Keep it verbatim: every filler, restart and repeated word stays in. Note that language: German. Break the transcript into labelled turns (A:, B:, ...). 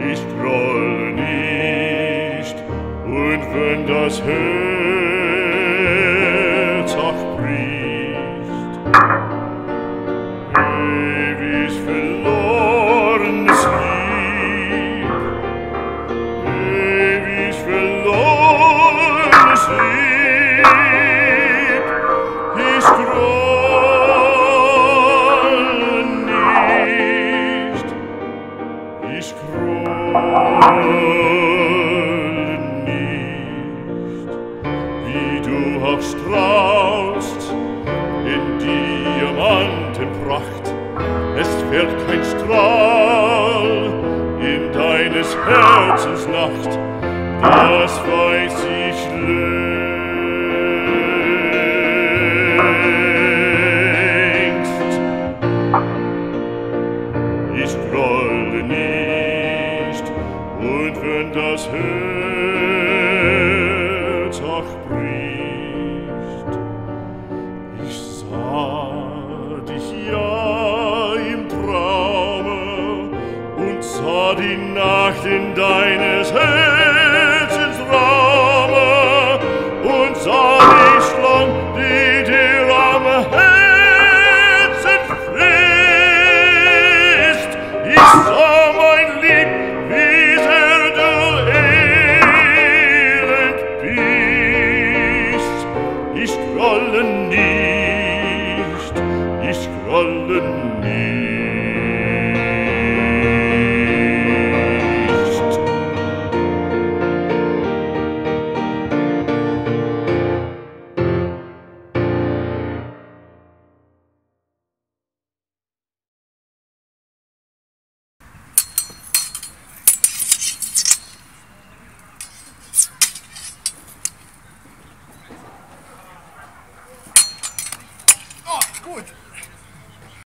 A: Ich grolle nicht, und wenn das Herz auch bricht, ewig verlorenes Lieb, ewig verlorenes Lieb, ich grolle nicht, ich grolle nicht, wie du auch strahlst in Diamantenpracht, es fällt kein Strahl in deines Herzens Nacht, das weiß ich längst. Ich grolle nicht, und wenn das Herz auch bricht, ich sah dich ja im Traume und sah die Nacht in deines Herzens Raume und sah dich lang, die dir am Herzen frisst. Ich sah mein Lieb, wie sehr du elend bist. Ich grolle nicht, ich grolle nicht.
B: Oh, gut.